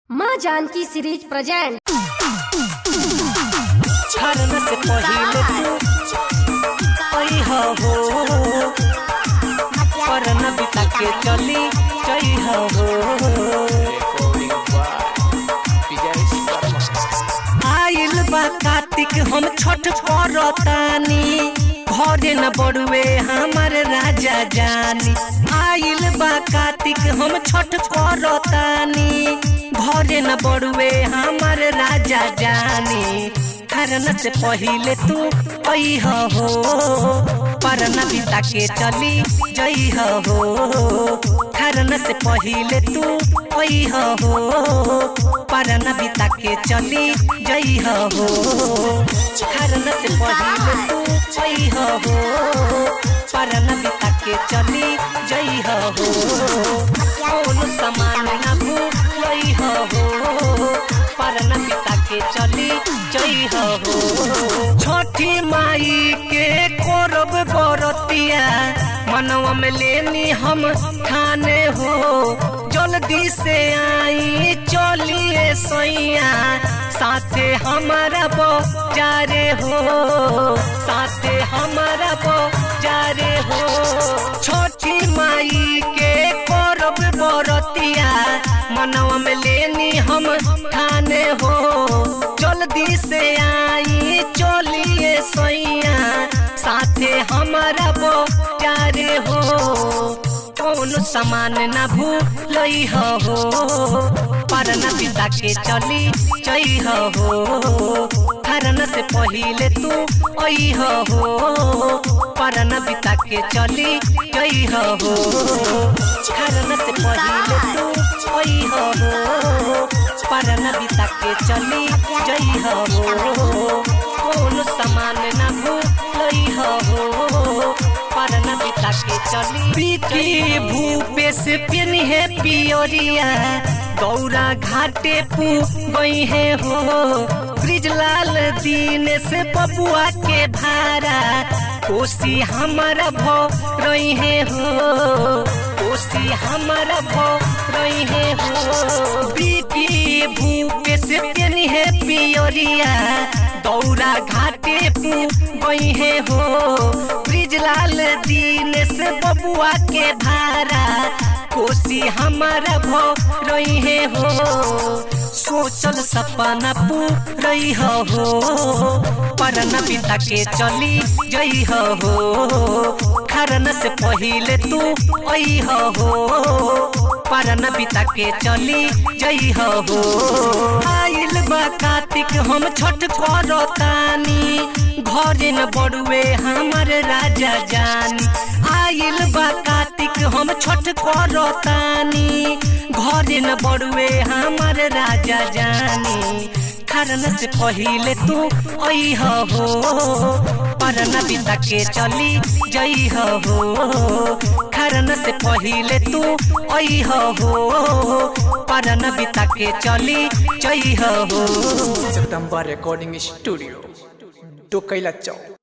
माँ Janaki series present. Kharna से पहिले तू हो करना बिता के चली जई हो आइल बा कार्तिक हम छठ करतानी घरे न बड़ुए हमार राजा जानी। आइल बा कार्तिक हम छठ करतानी घरे न बड़ुए हमार राजा जानी। खरना से पहिले तू हो परना बिता के चली जई हो। खरना से पहिले तू हो परना बिता के चली जई हो। खरना से पहिले तू हो परना बिता के चली जई हो। कौन सामान ना भूलई हो परना बिता के चली जई हो। छठी माई के करब बरतिया मनवा में लेनी हम ठाने हो। जल्दी से आई चलिए सैया साथे हमारा बजारे हो, साथे हमारा बजारे हो। छठी माई के करब बरतिया मनवा में लेनी हम ठाने हो। जल्दी से आई चलिए सैया साथे हमारा बजारे हो। कौन सामान ना भूलई हो परना बिता के चली जई हो। खरना से पहिले तू हो परना बिता के चली जई हो। खरना से पहिले तू हो परना बिता के चली जई हो। कौन सामान ना भूलई हो परना बिता के चली। पीकी भूपे से पिनी है पियोरिया गौरा घाटे पू गई है हो। ब्रिजलाल दीन से बबुआ के भारा कोसी हमारा भो रही है हो। कोसी हमारा भो रही है हो। पीकी भूपे से पिनी है पियोरिया गौरा घाटे पू गई है हो। ब्रिजलाल दीन से बबुआ के भारा कोसी हमारा भो रही है हो। सोचल सपना पूरई हो परना बिता के चली जई हो। खरना से पहिले तू हो परना बिता के चली जई हो। आइल बा कार्तिक हम छठ करतानी घरे न बड़ुए हमार राजा जानी। आइल बा कार्तिक हम छठ करतानी घरे न बड़ुए हमार राजा जानी। खरना से पहिले तू हो परना बिता के चली जई हो। खरना से पहिले तू हो परना बिता के चली जई हो। जगदम्बा रिकॉर्डिंग स्टूडियो, डोकैला चौक।